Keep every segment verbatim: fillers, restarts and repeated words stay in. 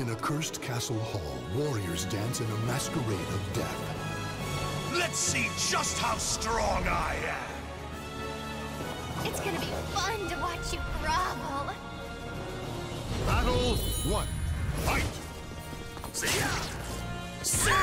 In a cursed castle hall, warriors dance in a masquerade of death. Let's see just how strong I am! It's gonna be fun to watch you grovel. Battle one. Fight! See ya! See!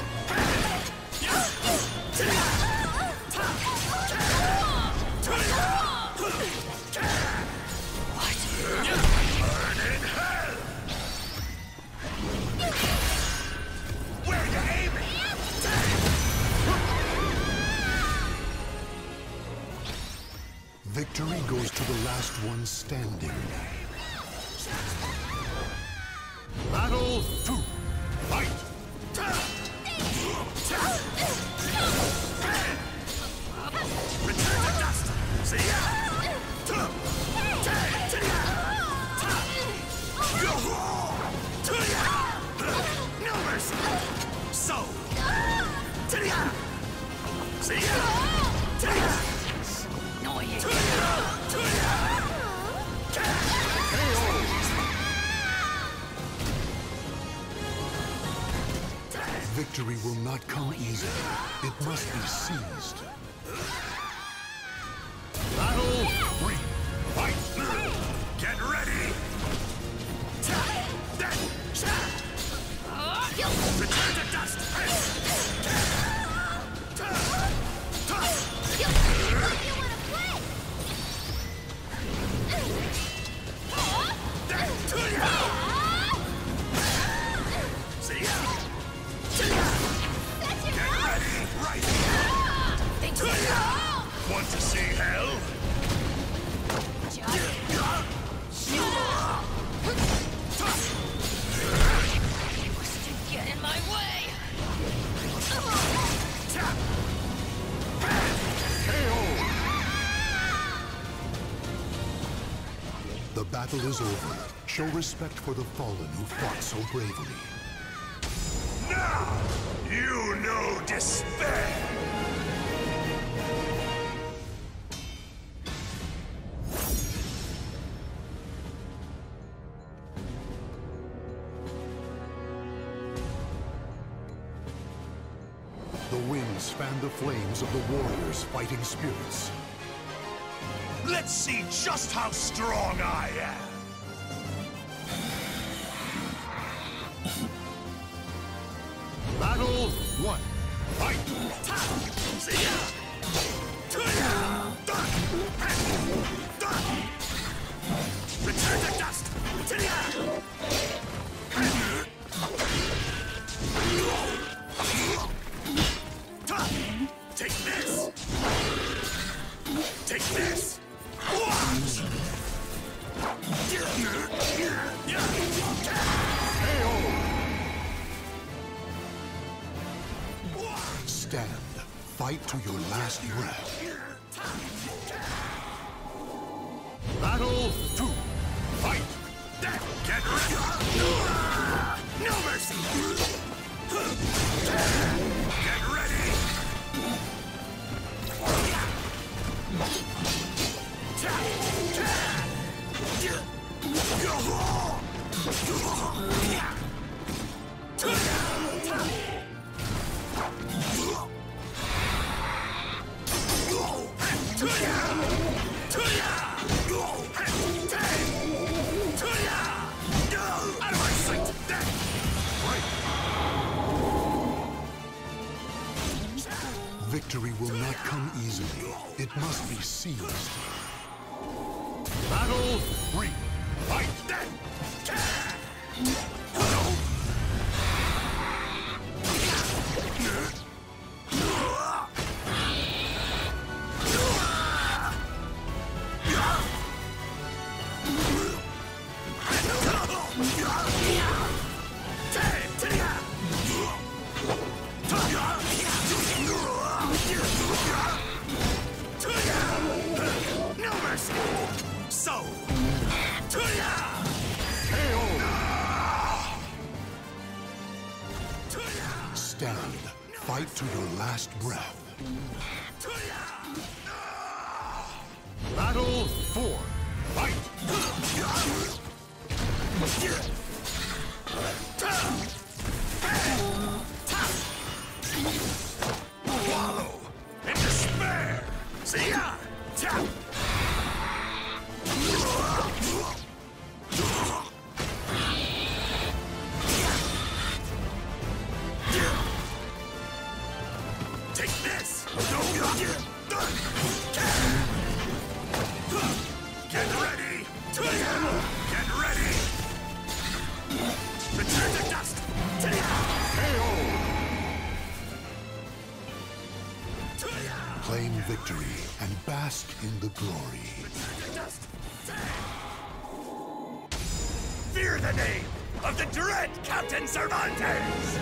Burn in hell! Where you aiming? Victory goes to the last one standing. Battle two. Fight! Return to dust! See ya! No mercy! So! See ya! Annoying! Victory will not come easily. It must be seized. Battle three. Fight! Get ready! Return to dust! See ya! Get ready! Right! Want to see hell? Get in my way! The battle is over. Show respect for the fallen who fought so bravely. Now, you know despair! The winds fan the flames of the warriors' fighting spirits. Let's see just how strong I am! Battle one. Fight! See ya! Return to dust! Take this! Take this! Stand. Fight to your last breath. Battle two. Fight! Get ready! No mercy! Get ready! Out of my sight! Victory will not come easily. It must be seized. Battle three. Fight! No mercy! So! Stand. Fight to your last breath. Battle four. Fight! bask in the glory. Fear the name of the dread Captain Cervantes!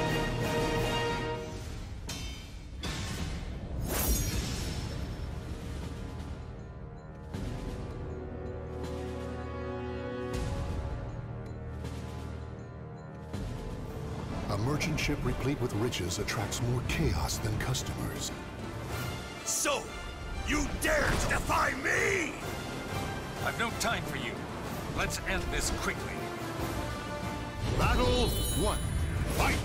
A merchant ship replete with riches attracts more chaos than customers. So, you dare to defy me? I've no time for you. Let's end this quickly. Battle one. Fight!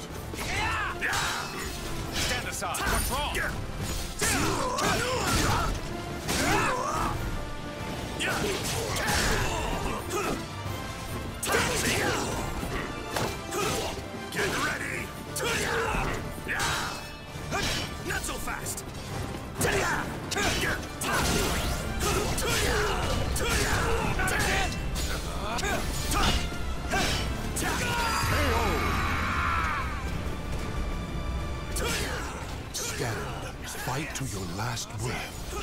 Stand aside. What's wrong? Get ready! Not so fast! Stand. Fight to your last breath.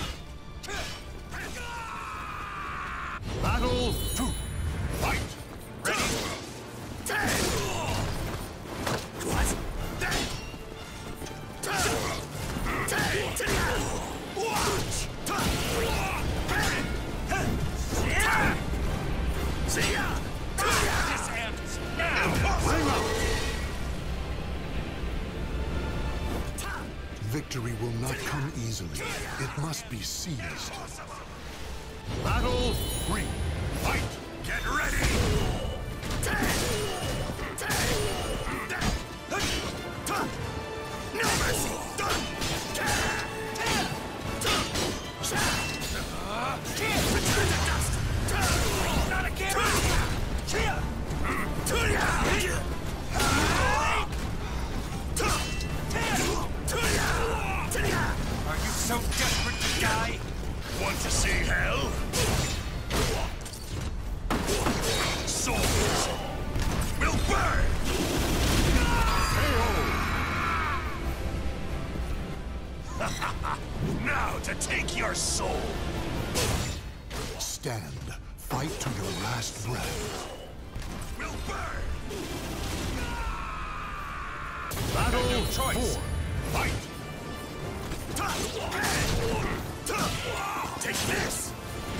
Battle two. Fight! Ready? This ends now! Victory will not come easily. It must be seized. Battle three. Fight! Get ready! No mercy! Return to dust! Not again! Are you so desperate to die? Want to see hell? Souls will burn! Now to take your soul! Stand. Fight to your last breath. Will burn! Battle choice. four. Fight! Take this!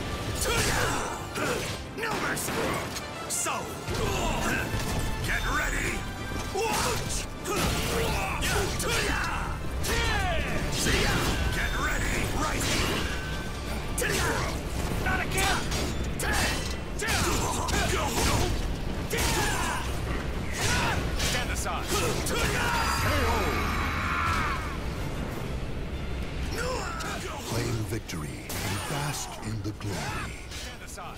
No mercy! So, get ready! Get ready! Right! Not again! Stand aside. Claim victory and bask in the glory. Stand aside.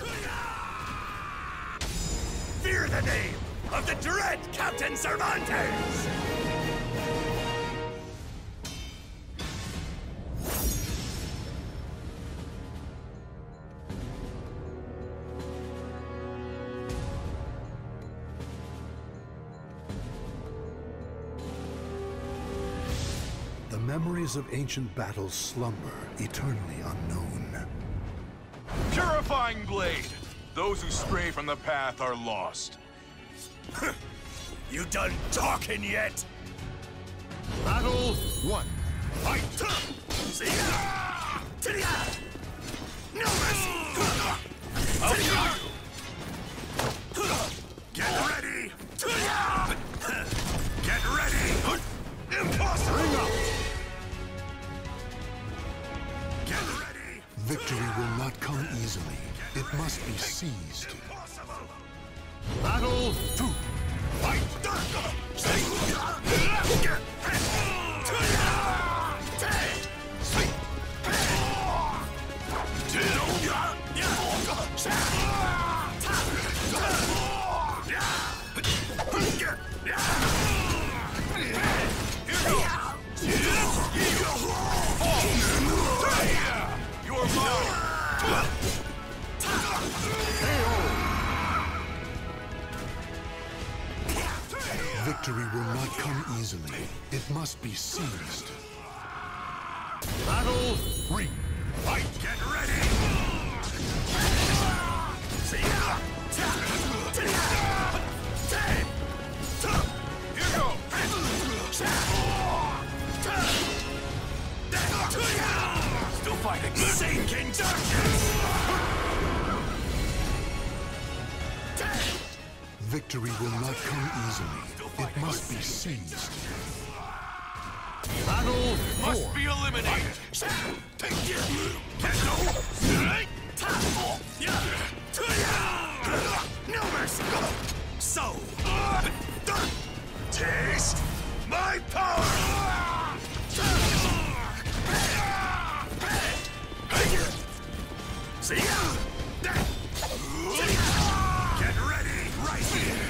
Fear the name of the dread Captain Cervantes! The memories of ancient battles slumber, eternally unknown. Purifying blade! Those who stray from the path are lost. You done talking yet? Battle one. Fight! No mercy! Get ready! Get ready! Impossible! Bring up! Get ready! Victory will not come easily. It must be seized. Impossible! Battle two. Fight! You're mine! Victory will not come easily. It must be seized. Battle three. Fight! Get ready! See ya! Here go! Still fighting! Sinking darkness! Victory will not come easily. It must be seized. Battle must be eliminated. Take it. No mercy. So, taste my power. See ya. Get ready, right here.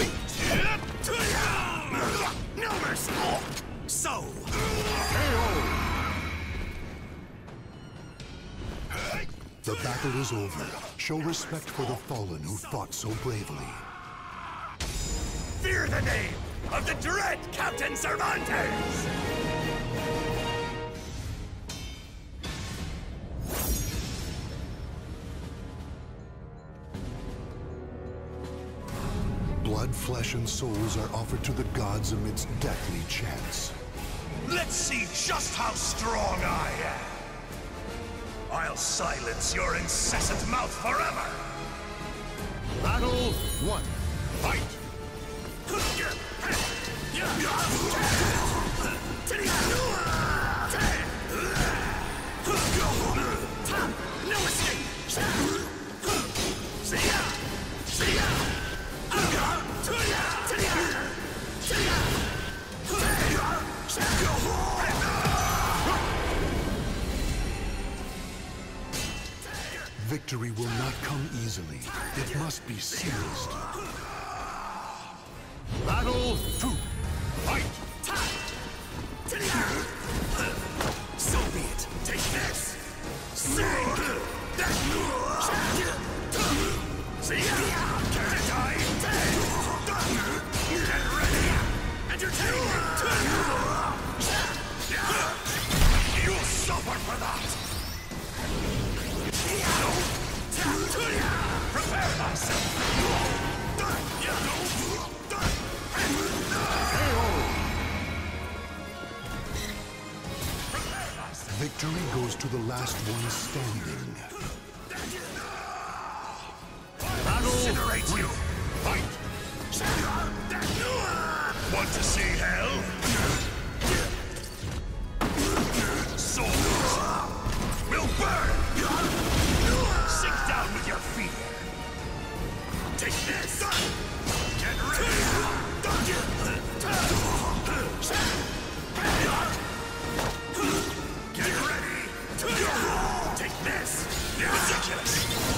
No mercy. So. The battle is over. Show respect for the fallen who fought so bravely. Fear the name of the dread Captain Cervantes! Blood, flesh, and souls are offered to the gods amidst deathly chants. Let's see just how strong I am! I'll silence your incessant mouth forever! Battle one. Fight! No escape! See ya! See ya! Victory will not come easily. It must be seized. Battle two. Fight! So be it. Take this. Sing! See ya! Can't die! Get ready! Entertainment! You'll suffer for that! Prepare thyself! Victory goes to the last one standing. Incinerate you! Fight! Want to see hell? Souls will burn! Sink down with your feet! Take this! Get ready! Get ready! Take this! Ridiculous!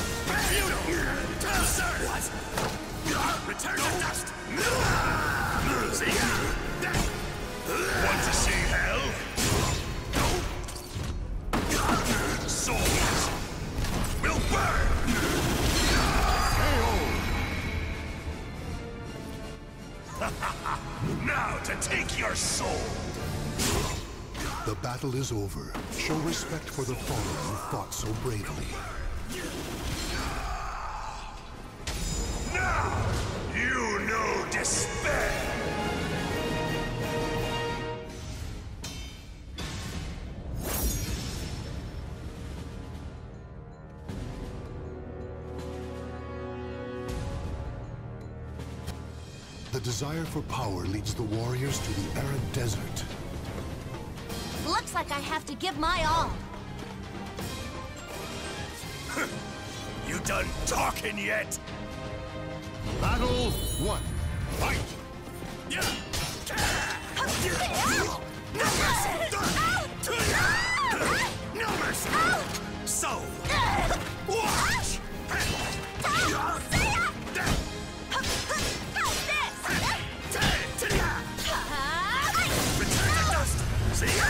Absurd! What? Return to dust! See ya! Want to see hell? Souls will burn! Now to take your soul! The battle is over. Show respect for the fallen who fought so bravely. Now, you know despair! The desire for power leads the warriors to the arid desert. Looks like I have to give my all. You done talking yet? Battle one. Fight! Yeah! No mercy! So, watch! Return to dust! See ya!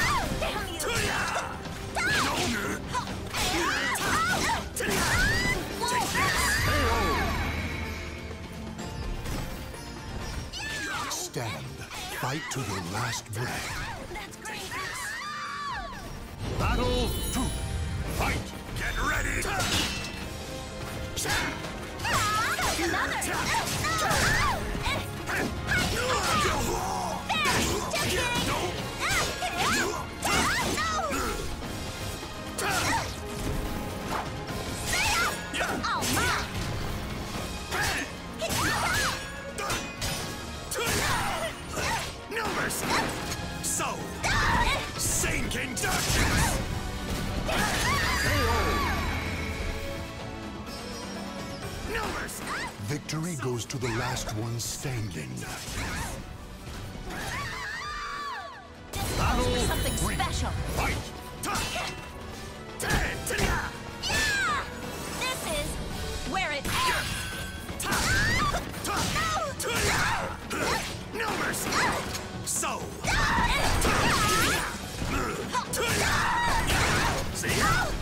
Stand. Fight to your last breath. That's great. Battle two. Fight! Get ready! Another! No mercy! So, sinking darkness! No mercy! Victory goes to the last one standing. Battle for something three. special. Fight! Yeah! This is where it ends. No mercy! So, see?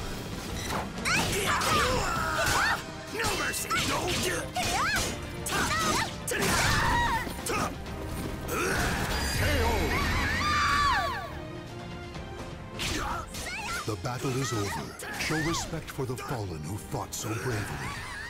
No mercy! No! The battle is over. Show respect for the fallen who fought so bravely.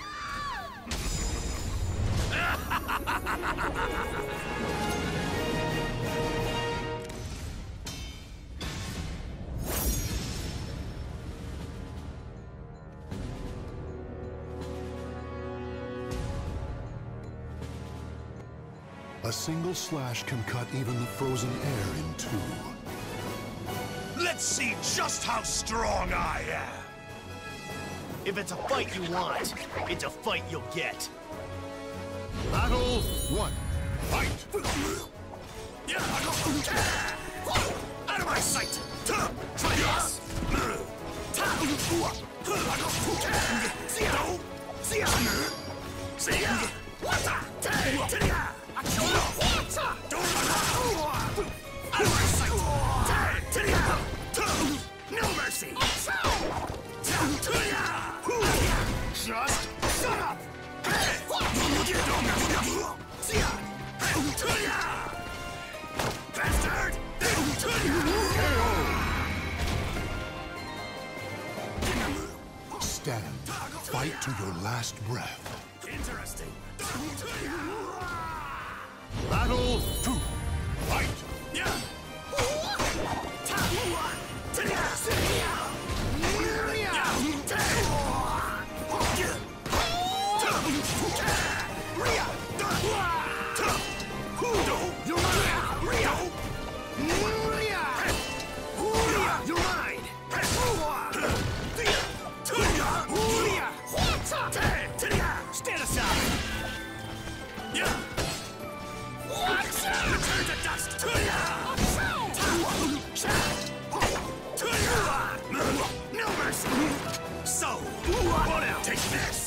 A single slash can cut even the frozen air in two. Let's see just how strong I am! If it's a fight you want, it's a fight you'll get. Battle one. Fight! Out of my sight! Try this! No mercy! Just shut up! Bastard! Stand. Fight to your last breath. Interesting. Battle two. Fight! Yeah! Stand aside! Yeah! Return to dust! No mercy! So, what now? Take this!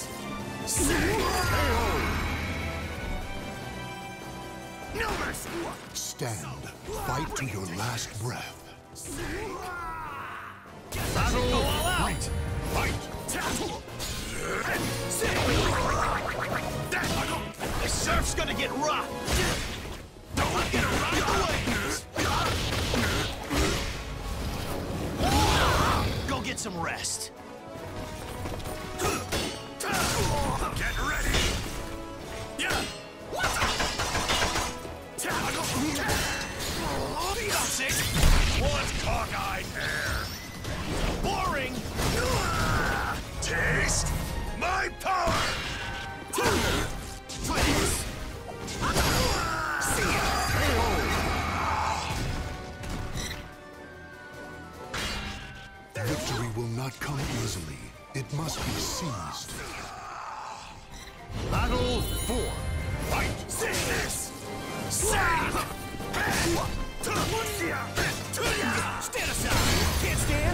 No mercy! Stand. Fight to your last breath. Battle three! Fight! The surf's gonna get rough. Don't get ride away. Go get some rest. Get ready! Yeah! That's it! One cockeyed hair! Boring. Taste my power! See ya! Victory will not come easily. It must be seized. Battle four. Fight! See this! Save! Stand aside. Can't stand.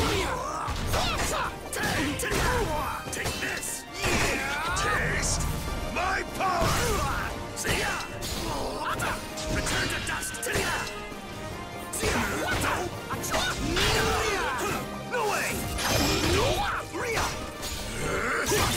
Take this! Taste my power! See ya! Return to dust! No way!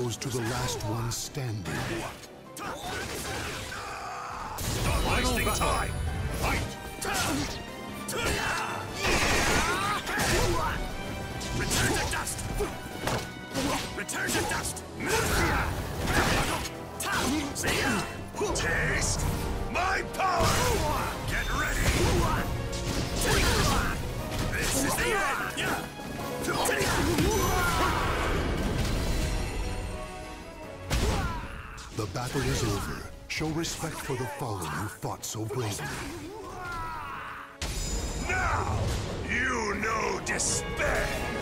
goes to the last one standing. Stop wasting time! Fight! Return to dust! Return to dust! Taste my power! Get ready! This is the end! The battle is over. Show respect for the fallen who fought so bravely. Now, you know despair!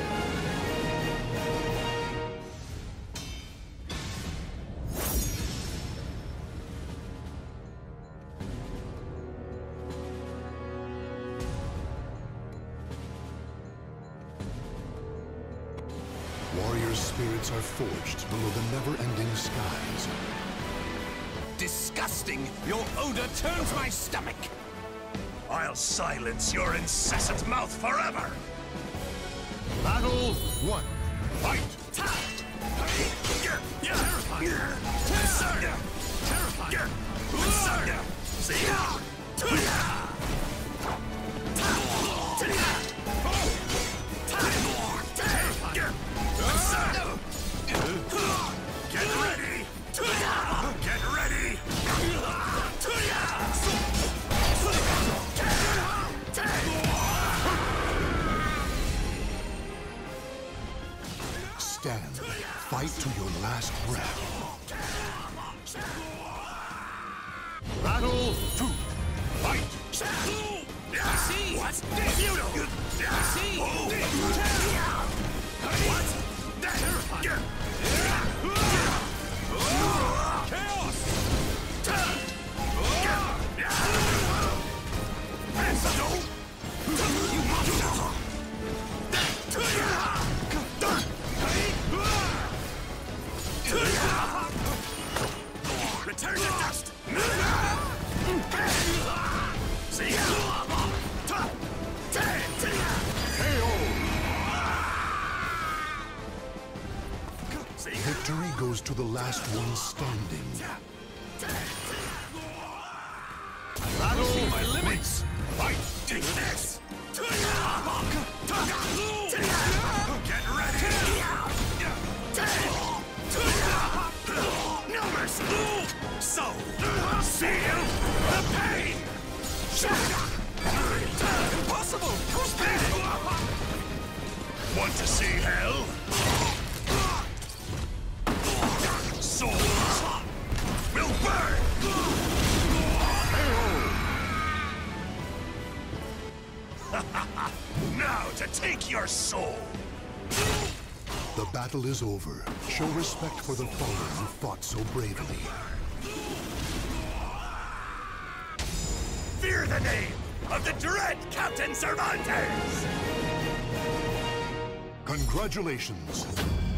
Warriors' spirits are forged below the never-ending skies. Disgusting! Your odor turns my stomach! I'll silence your incessant mouth forever! Battle one. Fight! Get ready! Get ready! Stand. Fight to your last breath. Battle two. Fight! I see! What? Futile! I see! What? Chaos! You monster! Return to dust! See ya! Victory goes to the last one standing. Battle my limits! Fight! Take this! Get ready! No mercy! So, feel the pain! Impossible! Push back! Want to see hell? Souls will burn! Now to take your soul! The battle is over. Show respect for the fallen who fought so bravely. Fear the name of the dread Captain Cervantes! Congratulations!